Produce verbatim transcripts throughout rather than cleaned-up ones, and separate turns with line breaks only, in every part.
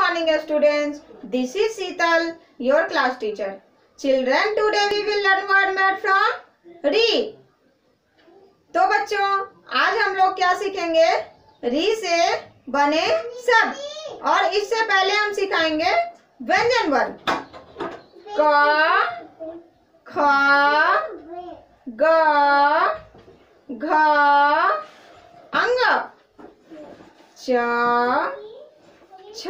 morning students. This is Sheetal, your class teacher. Children, today we will learn word made from री. तो बच्चों आज हम लोग क्या सीखेंगे? री से बने शब्द और इससे पहले हम सिखाएंगे व्यंजन वर्ण. क, ख, ग, घ, अंग, च, छ,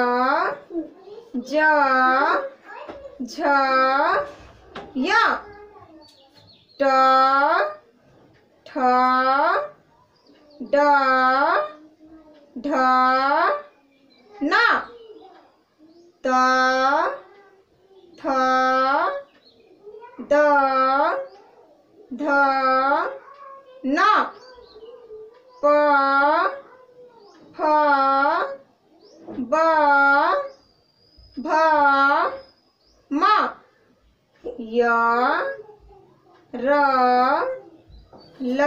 ज, झ, य, ट, ठ, ड, ढ, न, त, थ, द, ध, न, प, फ, ब, भ, म, य, र, ल,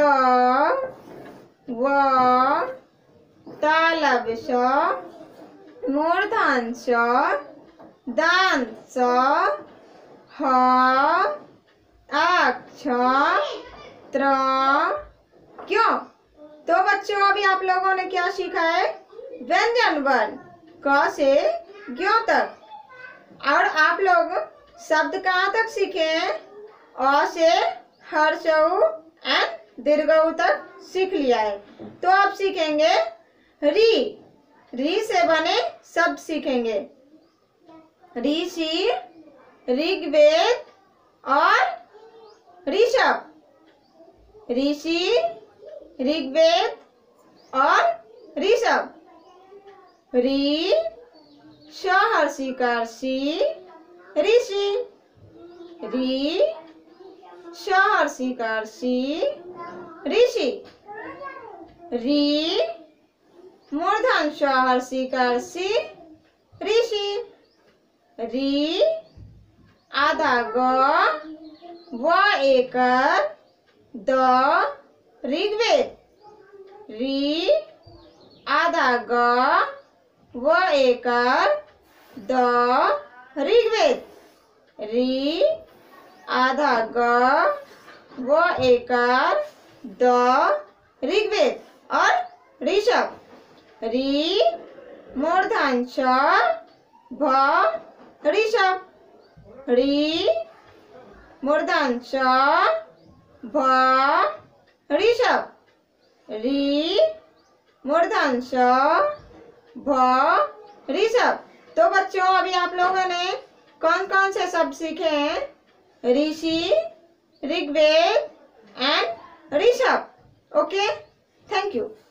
व, तालव्य श, मूर्धन्य ष, दन्त स, ह, अक्ष, त्र, क्यों. तो बच्चों अभी आप लोगों ने क्या सीखा है? व्यंजन वर्ण क से ज्ञ तक. और आप लोग शब्द कहाँ तक सीखे हैं? अ से हर्षऊ एंड दीर्घऊ तक सीख लिया है. तो अब सीखेंगे री. री से बने शब्द सीखेंगे. ऋषि, ऋग्वेद और ऋषभ. ऋषि, ऋग्वेद और ऋषभ. री, सहर्षि कर्षि, ऋषि. री, सहर्षि कर्षि, ऋषि. री, मूर्धन्य सहर्षि कर्षि, ऋषि. री, आधा ग, व एकर, द, ऋग्वेद. री, आधा ग, व एकर, द, ऋग्वेद. री, आधा ग, व एकर, द, ऋग्वेद और ऋषभ. री, मूर्धन्य ष, भ, ऋषभ. री, मूर्धन्य ष, भ, ऋषभ. री, मूर्धन्य ष, भ, ऋषभ. तो बच्चों अभी आप लोगों ने कौन कौन से शब्द सीखे हैं? Rishi, Rigveda and Rishabh. Okay, thank you.